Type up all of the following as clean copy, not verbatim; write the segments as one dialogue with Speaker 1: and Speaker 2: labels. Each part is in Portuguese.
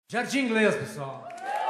Speaker 1: Jardim Inglês, pessoal.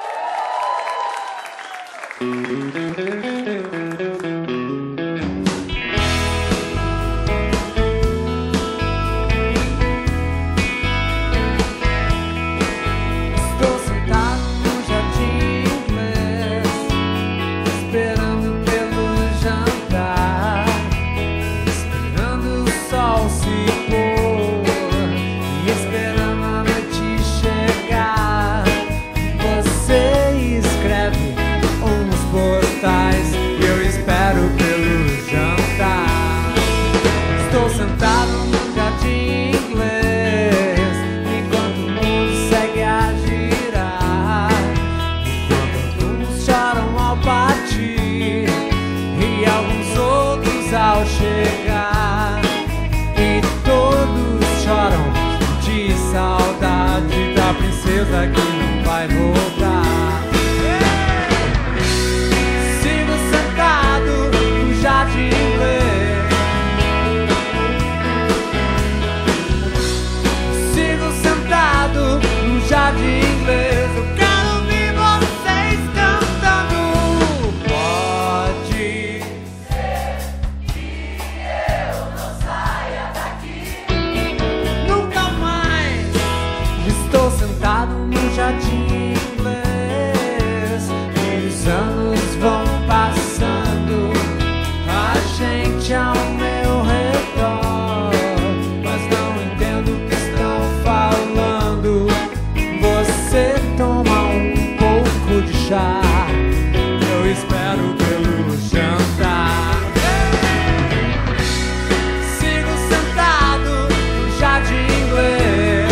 Speaker 2: Estou sentado no Jardim Inglês, esperando pelo jantar, esperando o sol se pôr e esperando a noite chegar. Você escreve uns postais e eu espero pelo jantar. Estou sentado no Jardim Inglês enquanto o mundo segue a girar, enquanto alguns choram ao partir e alguns outros ao chegar, e todos choram de saudade da princesa que não vai voltar. Sigo sentado no Jardim Inglês, sigo sentado no Jardim Inglês. Eu quero ouvir vocês cantando. Pode ser que eu não saia daqui nunca mais. Estou sentado no Jardim Inglês e os anos vão passando, a gente ao meu redor, mas não entendo o que estão falando. Você toma um pouco de chá, eu espero pelo jantar. Sigo sentado no Jardim Inglês,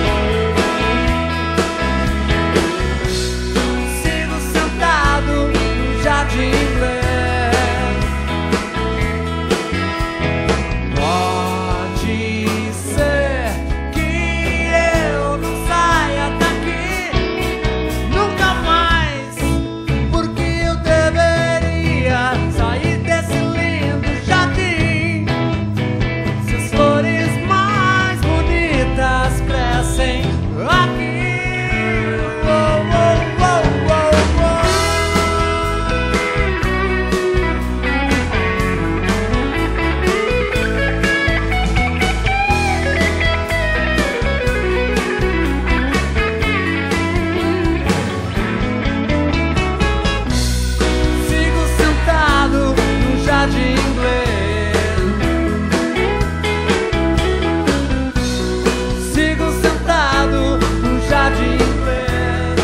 Speaker 2: sigo sentado no Jardim Inglês. Pode ser que eu não saia daqui nunca mais, porque eu deveria sair desse lindo jardim. Se as flores mais bonitas crescem aqui. Sigo sentado no Jardim Inglês, sigo sentado no Jardim Inglês.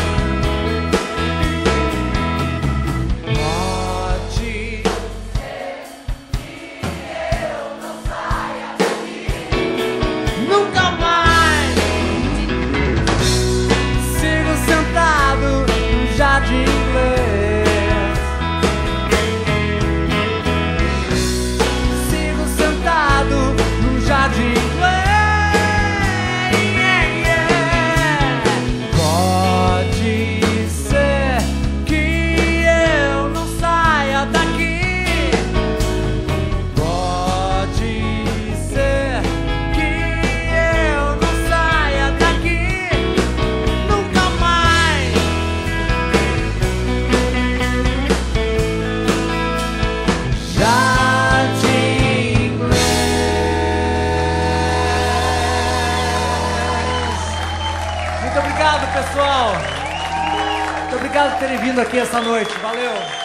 Speaker 2: Pode ser que eu não saia daqui nunca mais. Sigo sentado no Jardim Inglês, sigo sentado no Jardim Inglês. Pode ser que eu não saia daqui, pode ser que eu não saia daqui nunca mais. Jardim Inglês. Muito obrigado, pessoal. Muito obrigado por terem vindo aqui essa noite. Valeu.